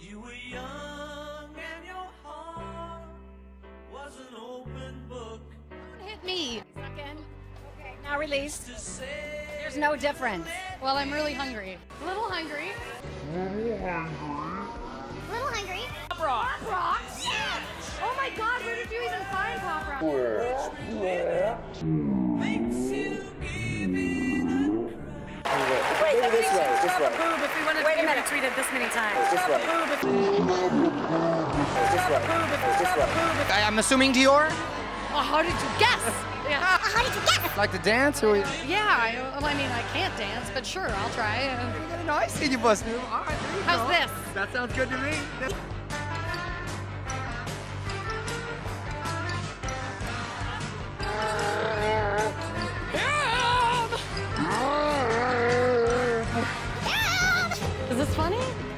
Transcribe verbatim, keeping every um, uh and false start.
You were young and your heart was an open book. Don't hit me. Second. Okay, now release. There's no difference. Well, I'm really hungry. A little hungry. A little hungry. Pop rock. Pop rocks? Yeah. Oh my God, where did you even find pop rocks? Makes you give it a cry. Wait, maybe this way, this way. Boob if we wanted Wait to a be minute. retweeted this many times. This way. Boob if This way. This way. I, I'm assuming Dior? Oh, how did you guess? Yeah. How did you guess? Like to dance or? Yeah, I, well, I mean, I can't dance, but sure, I'll try. Uh, No, I see you bust move. All right, there you How's go. this? That sounds good to me. Is this funny?